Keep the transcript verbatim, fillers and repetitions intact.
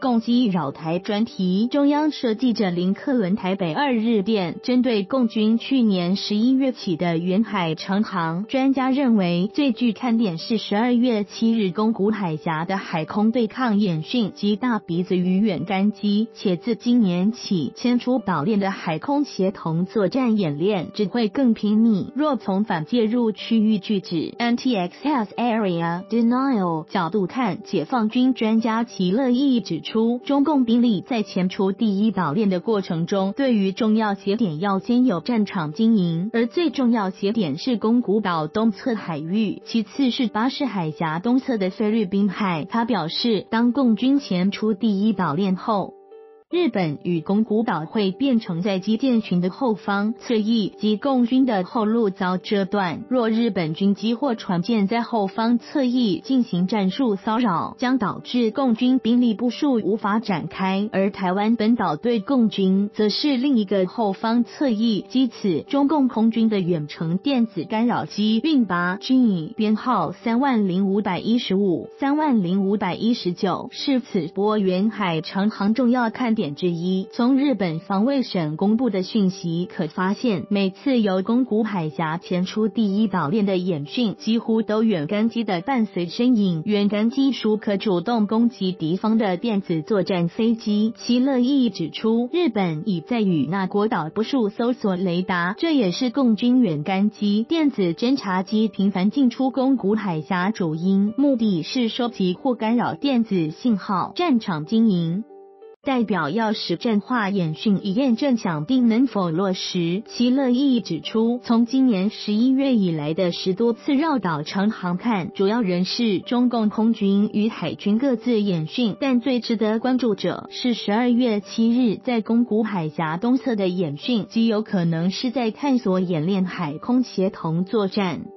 共机扰台专题，中央社记者林克伦台北二日电，针对共军去年十一月起的远海长航，专家认为最具看点是十二月七日宫古海峡的海空对抗演训及大鼻子与远干机，且自今年起迁出岛链的海空协同作战演练只会更频密。若从反介入区域拒止 （Anti-Access Area Denial） 角度看，解放军专家齐乐意指出，中共兵力在前出第一岛链的过程中，对于重要节点要先有战场经营，而最重要节点是宫古岛东侧海域，其次是巴士海峡东侧的菲律宾海。他表示，当共军前出第一岛链后，日本与宫古岛会变成在基建群的后方侧翼及共军的后路遭遮断。若日本军机或船舰在后方侧翼进行战术骚扰，将导致共军兵力部署无法展开，而台湾本岛对共军则是另一个后方侧翼。基此，中共空军的远程电子干扰机运八 G 编号三万零五百一十五、三万零五百一十九是此波远海长航重要看点之一。从日本防卫省公布的讯息可发现，每次由宫古海峡前出第一岛链的演训，几乎都远干机的伴随身影。远干机属可主动攻击敌方的电子作战飞机。齐乐意指出，日本已在与那国岛部署搜索雷达，这也是共军远干机、电子侦察机频繁进出宫古海峡主因，目的是收集或干扰电子信号。战场经营代表要实战化演训以验证响定能否落实。齐乐意指出，从今年十一月以来的十多次绕岛长航看，主要仍是中共空军与海军各自演训，但最值得关注者是十二月七日在宫古海峡东侧的演训，极有可能是在探索演练海空协同作战。